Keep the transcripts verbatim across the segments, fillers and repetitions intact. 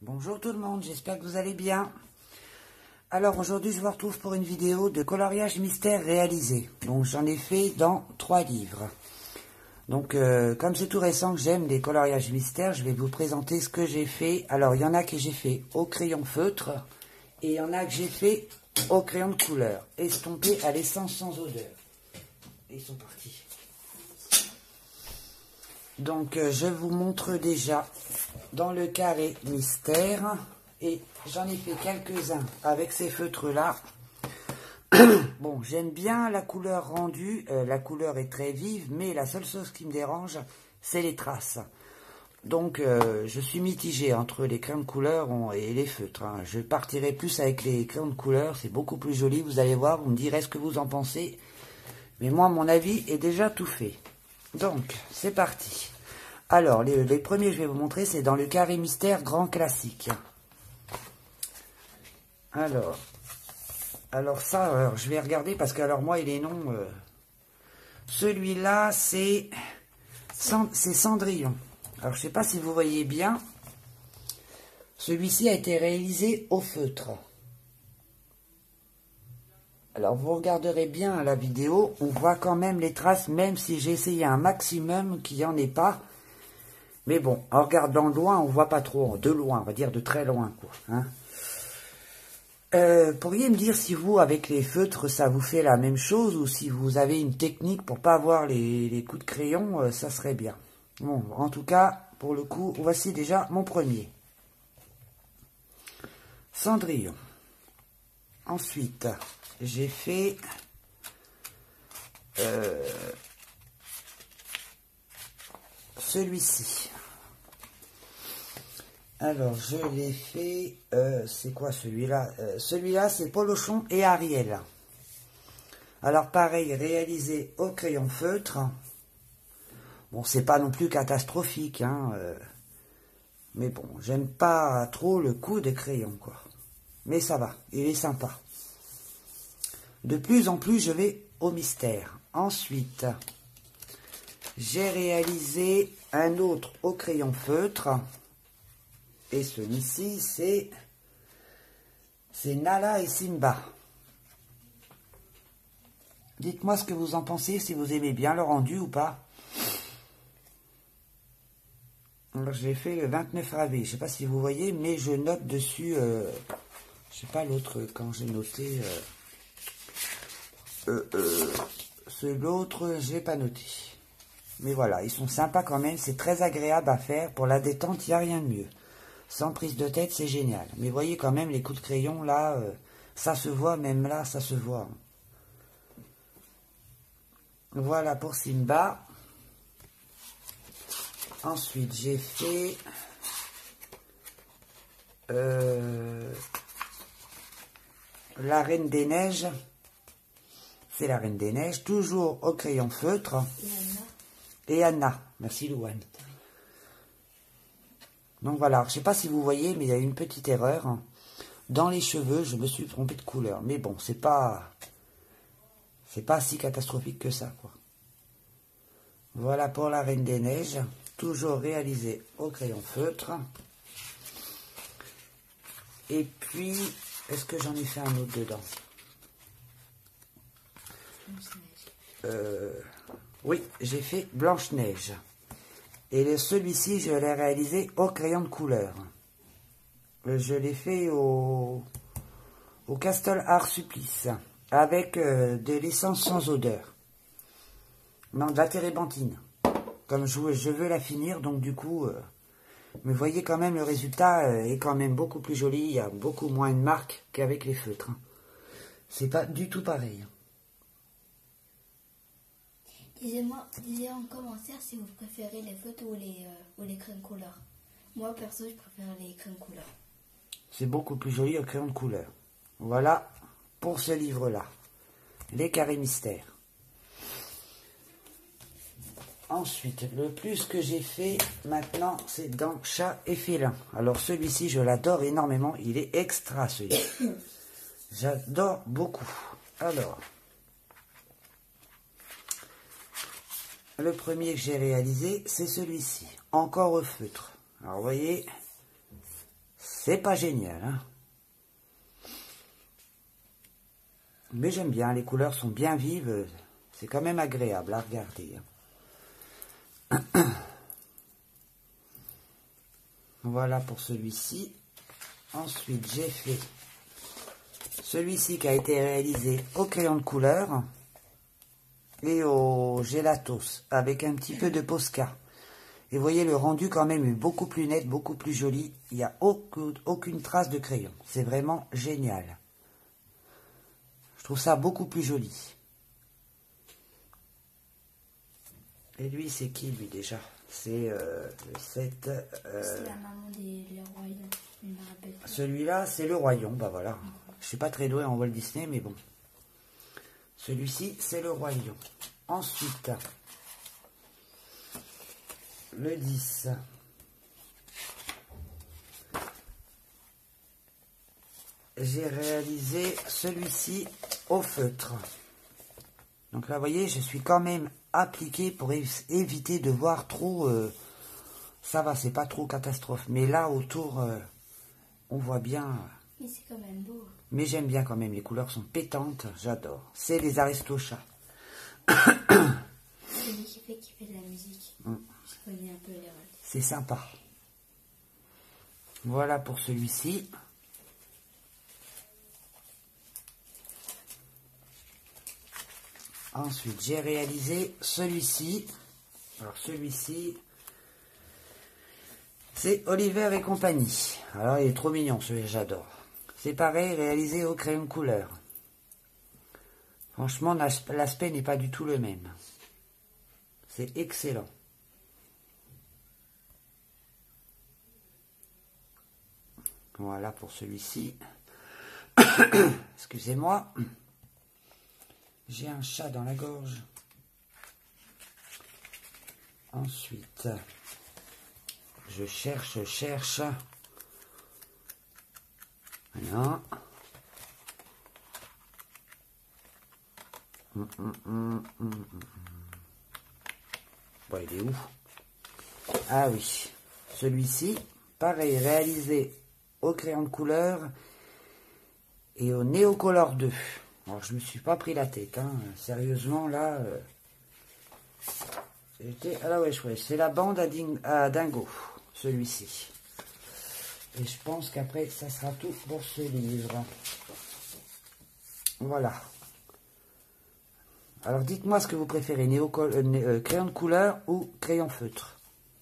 Bonjour tout le monde, j'espère que vous allez bien. Alors aujourd'hui je vous retrouve pour une vidéo de coloriage mystère réalisé. Donc j'en ai fait dans trois livres. Donc euh, comme c'est tout récent que j'aime les coloriages mystères, je vais vous présenter ce que j'ai fait. Alors il y en a que j'ai fait au crayon feutre et il y en a que j'ai fait au crayon de couleur, estompé à l'essence sans odeur. Et ils sont partis. Donc euh, je vous montre déjà dans le carré mystère et j'en ai fait quelques-uns avec ces feutres là. Bon, j'aime bien la couleur rendue, euh, la couleur est très vive, mais la seule chose qui me dérange c'est les traces. Donc euh, je suis mitigé entre les crayons de couleur et les feutres, hein. Je partirai plus avec les crayons de couleur, c'est beaucoup plus joli, vous allez voir, vous me direz ce que vous en pensez. Mais moi mon avis est déjà tout fait. Donc c'est parti. Alors, les, les premiers que je vais vous montrer, c'est dans le carré mystère grand classique. Alors, alors ça, alors, je vais regarder parce que alors moi et les noms, euh, celui-là c'est Cendrillon. Alors je sais pas si vous voyez bien, celui-ci a été réalisé au feutre. Alors vous regarderez bien la vidéo, on voit quand même les traces, même si j'ai essayé un maximum qu'il n'y en ait pas. Mais bon, en regardant de loin, on voit pas trop, de loin, on va dire de très loin, quoi. Hein. Euh, pourriez me dire si vous, avec les feutres, ça vous fait la même chose, ou si vous avez une technique pour pas avoir les, les coups de crayon, euh, ça serait bien. Bon, en tout cas, pour le coup, voici déjà mon premier. Cendrillon. Ensuite, j'ai fait... Euh, celui-ci. Alors, je l'ai fait... Euh, c'est quoi celui-là euh, Celui-là, c'est Polochon et Ariel. Alors, pareil, réalisé au crayon feutre. Bon, c'est pas non plus catastrophique, hein. Euh, mais bon, j'aime pas trop le coup de crayon, quoi. Mais ça va, il est sympa. De plus en plus, je vais au mystère. Ensuite, j'ai réalisé un autre au crayon feutre. Et celui-ci, c'est c'est Nala et Simba. Dites-moi ce que vous en pensez, si vous aimez bien le rendu ou pas. Alors, j'ai fait le vingt-neuf avril. Je ne sais pas si vous voyez, mais je note dessus... Euh, je sais pas l'autre, quand j'ai noté... Euh, euh, euh, ce l'autre, je l'ai pas noté. Mais voilà, ils sont sympas quand même. C'est très agréable à faire. Pour la détente, il n'y a rien de mieux. Sans prise de tête, c'est génial. Mais voyez quand même les coups de crayon, là, euh, ça se voit, même là, ça se voit. Voilà pour Simba. Ensuite, j'ai fait... Euh, la Reine des Neiges. C'est la Reine des Neiges, toujours au crayon feutre. Et Anna. Et Anna. Merci Louane. Donc voilà, je ne sais pas si vous voyez, mais il y a une petite erreur. Dans les cheveux, je me suis trompé de couleur. Mais bon, c'est pas... C'est pas si catastrophique que ça, quoi. Voilà pour la Reine des Neiges. Toujours réalisé au crayon feutre. Et puis, est-ce que j'en ai fait un autre dedans? euh, Oui, j'ai fait Blanche-Neige. Et celui-ci, je l'ai réalisé au crayon de couleur. Je l'ai fait au, au Castle Art Supplice, avec euh, de l'essence sans odeur. Non, de la térébenthine. Comme je, je veux la finir, donc du coup... Euh, mais vous voyez quand même, le résultat euh, est quand même beaucoup plus joli. Il y a beaucoup moins de marques qu'avec les feutres. Hein. C'est pas du tout pareil. Disez-moi, disez en commentaire si vous préférez les feutres ou les, euh, ou les crayons de couleur. Moi, perso, je préfère les crayons de couleur. C'est beaucoup plus joli au crayon de couleur. Voilà pour ce livre-là. Les carrés mystères. Ensuite, le plus que j'ai fait maintenant, c'est dans Chat et Félin. Alors celui-ci, je l'adore énormément. Il est extra, celui-ci. J'adore beaucoup. Alors... Le premier que j'ai réalisé, c'est celui-ci, encore au feutre. Alors, vous voyez, c'est pas génial, hein. Mais j'aime bien, les couleurs sont bien vives, c'est quand même agréable à regarder. Voilà pour celui-ci. Ensuite, j'ai fait celui-ci qui a été réalisé au crayon de couleur et au gelatos avec un petit peu de Posca. Et vous voyez, le rendu quand même est beaucoup plus net, beaucoup plus joli. Il n'y a aucune, aucune trace de crayon. C'est vraiment génial. Je trouve ça beaucoup plus joli. Et lui, c'est qui, lui, déjà? C'est euh, le sept... Euh, c'est la maman des les royaumes. Celui-là, c'est le royaume. Bah voilà. Je suis pas très doué en Walt Disney, mais bon. Celui-ci, c'est le royaume. Ensuite, le dix. J'ai réalisé celui-ci au feutre. Donc là, vous voyez, je suis quand même appliqué pour éviter de voir trop... Euh, ça va, c'est pas trop catastrophe. Mais là, autour, euh, on voit bien... Mais c'est quand même beau. Mais j'aime bien quand même, les couleurs sont pétantes, j'adore. C'est les Aristochats. C'est lui qui fait, qui fait de la musique. Mm. Je connais un peu les rôles. C'est sympa. Voilà pour celui-ci. Ensuite, j'ai réalisé celui-ci. Alors, celui-ci, c'est Oliver et compagnie. Alors, il est trop mignon, celui-là, j'adore. C'est pareil, réalisé au crayon de couleur. Franchement, l'aspect n'est pas du tout le même. C'est excellent. Voilà pour celui-ci. Excusez-moi. J'ai un chat dans la gorge. Ensuite, je cherche, je cherche. Voilà. Hum, hum, hum, hum, hum. Bon, il est où? Ah oui, celui-ci, pareil, réalisé au crayon de couleur et au Neocolor deux. Alors, je me suis pas pris la tête, hein. Sérieusement, là, euh, j'étais à la wesh wesh. C'est la bande à, ding, à Dingo, celui-ci. Et je pense qu'après, ça sera tout pour ce livre. Voilà. Alors, dites-moi ce que vous préférez, néo euh, euh, crayon de couleur ou crayon feutre.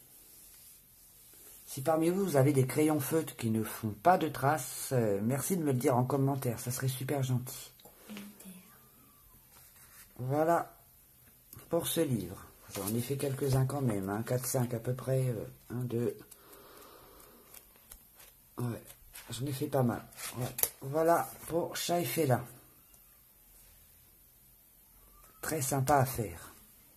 Si parmi vous, vous avez des crayons feutres qui ne font pas de traces, euh, merci de me le dire en commentaire, ça serait super gentil. Voilà pour ce livre. J'en ai fait quelques-uns quand même, hein, quatre cinq à peu près. Euh, un, deux. Ouais, j'en ai fait pas mal. Ouais. Voilà pour Chat et Félin. Très sympa à faire.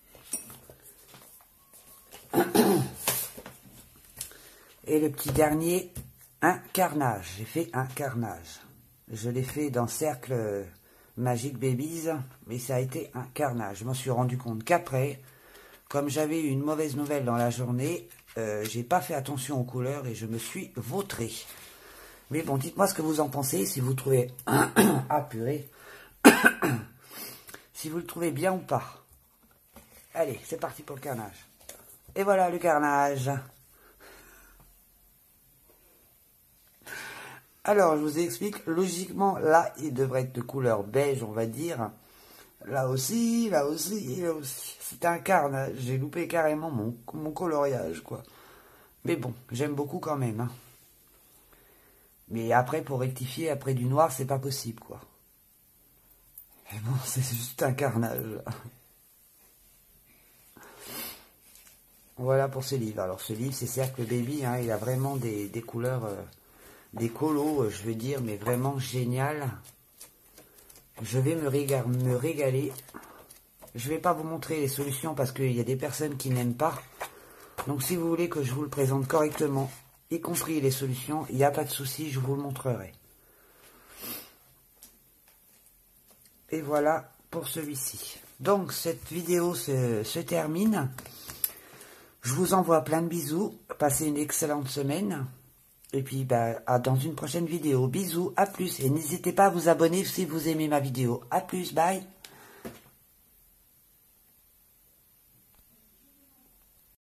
Et le petit dernier, un carnage. J'ai fait un carnage. Je l'ai fait dans Cercle Magic Babies, mais ça a été un carnage. Je m'en suis rendu compte qu'après, comme j'avais eu une mauvaise nouvelle dans la journée, euh, j'ai pas fait attention aux couleurs et je me suis vautré. Mais bon, dites-moi ce que vous en pensez, si vous trouvez... ah, purée. Si vous le trouvez bien ou pas. Allez, c'est parti pour le carnage. Et voilà le carnage. Alors, je vous explique, logiquement, là, il devrait être de couleur beige, on va dire. Là aussi, là aussi, là aussi. C'est un carnage. J'ai loupé carrément mon, mon coloriage, quoi. Mais bon, j'aime beaucoup quand même. Hein. Mais après, pour rectifier, après du noir, c'est pas possible, quoi. Mais bon, c'est juste un carnage. Voilà pour ce livre. Alors, ce livre, c'est Cercle Baby. Hein, il a vraiment des, des couleurs... Euh, des colos, je veux dire, mais vraiment génial. Je vais me, réga me régaler. Je vais pas vous montrer les solutions parce qu'il y a des personnes qui n'aiment pas. Donc si vous voulez que je vous le présente correctement, y compris les solutions, il n'y a pas de souci, je vous le montrerai. Et voilà pour celui-ci. Donc cette vidéo se, se termine. Je vous envoie plein de bisous. Passez une excellente semaine. Et puis, bah, à dans une prochaine vidéo. Bisous, à plus. Et n'hésitez pas à vous abonner si vous aimez ma vidéo. À plus, bye.